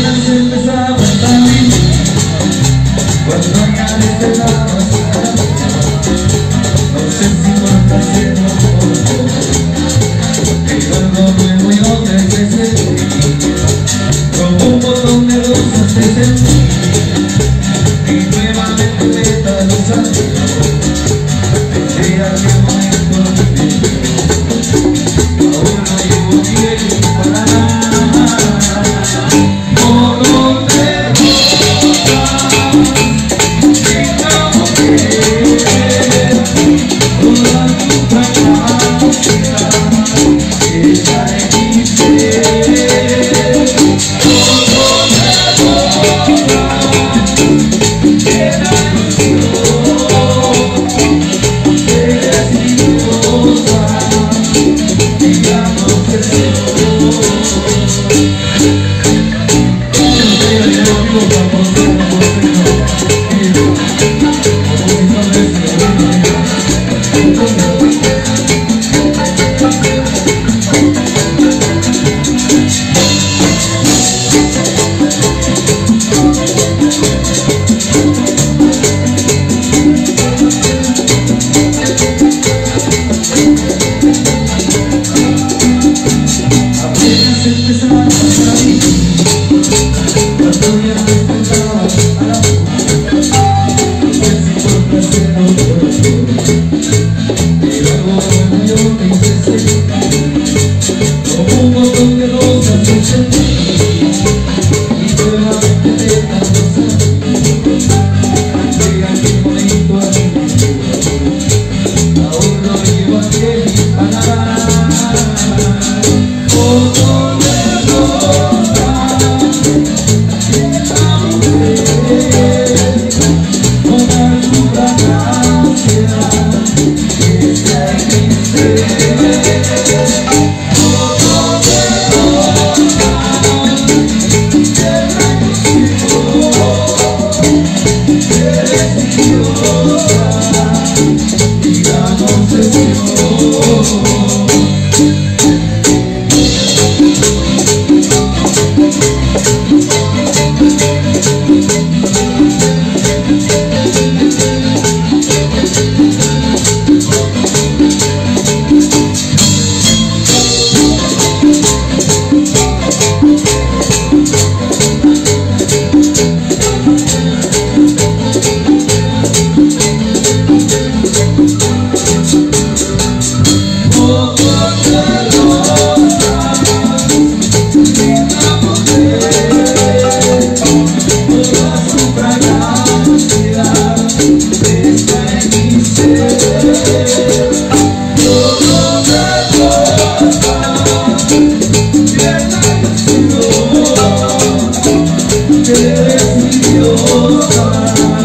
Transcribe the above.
Apenas empezaba a salir, cuando ya despegaba no sé si por placer o por amor, pero algo nuevo yo te ofrecí, como un botón de rosas te sentí, y nuevamente pétalos al cielo, desde aquel momento viví, ahora no llevo tiempo para nada. Eres mi diosa.